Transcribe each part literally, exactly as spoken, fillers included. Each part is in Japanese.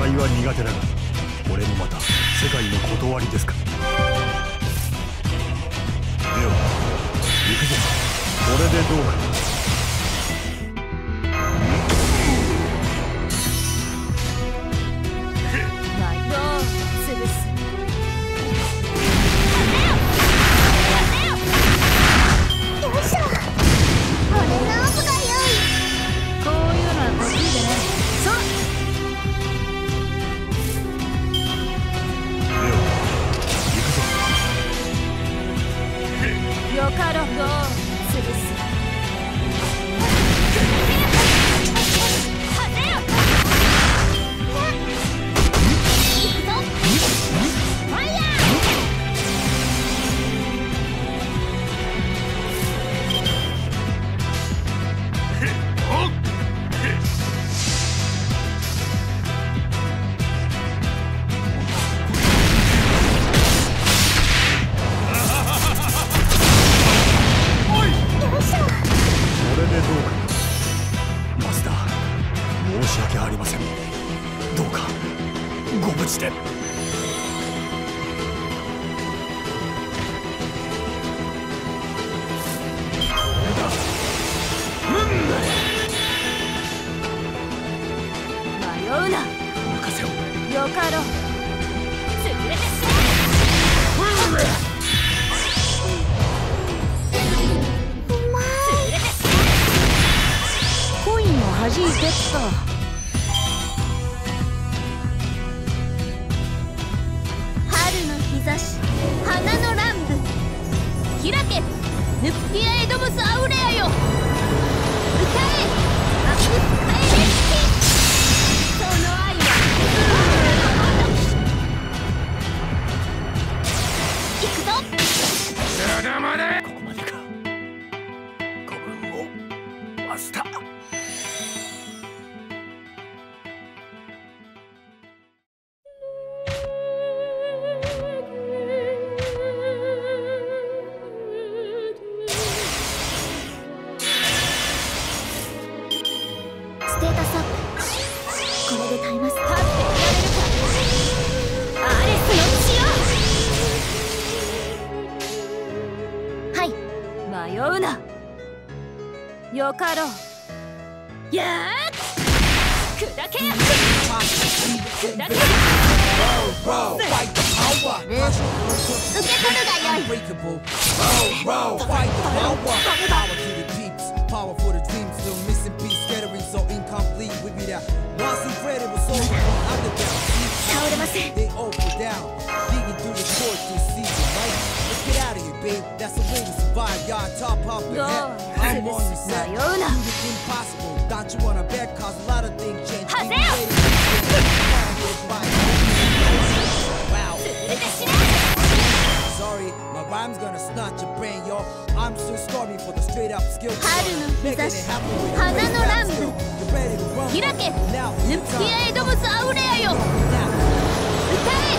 戦いは苦手だが、俺もまた世界の断りですか。では行くぞ。これでどうか。 よかろう。やー砕け砕け受け取るがよい。倒れません。 Get out of here, babe. That's the way to survive. Y'all top off your head. I'm on the set. Do the impossible. Don't you wanna bet? Cause a lot of things change. Wow. Sorry, my rhyme's gonna snatch your brain, yo. I'm still stormy for the straight up skill. 春の日差し、花の乱舞。開け、ヌプティアエドムスアウレアよ。歌え。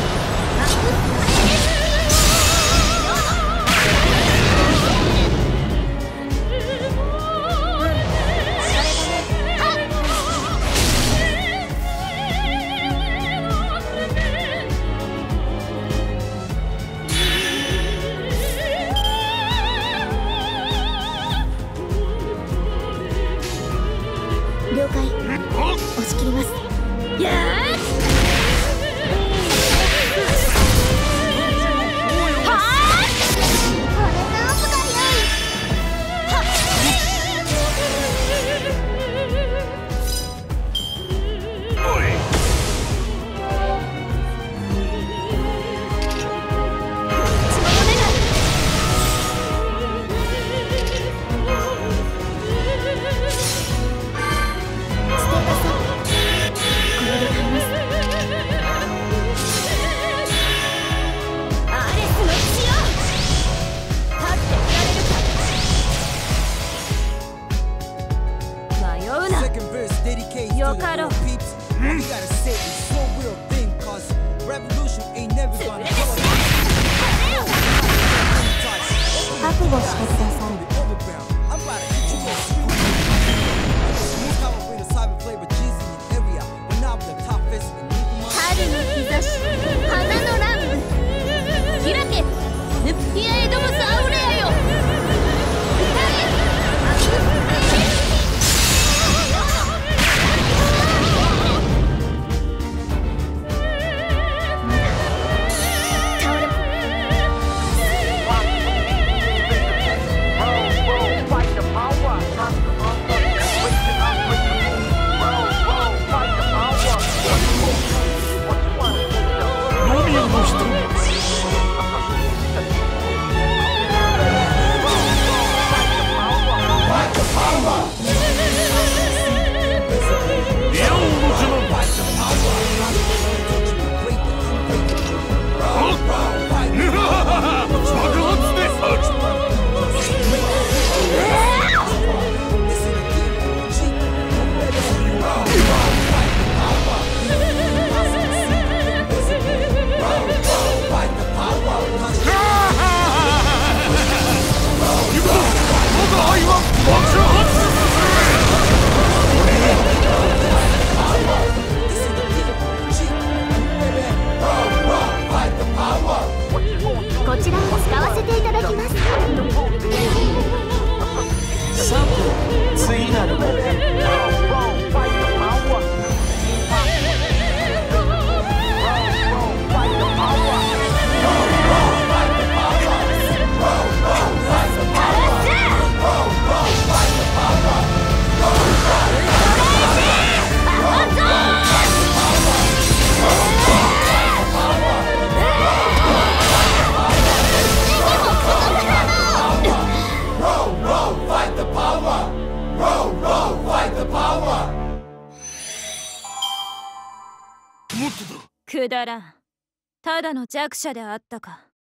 了解。押し切ります。やーよかろう。覚悟してください。 もっとだ。 くだらん。ただの弱者であったか。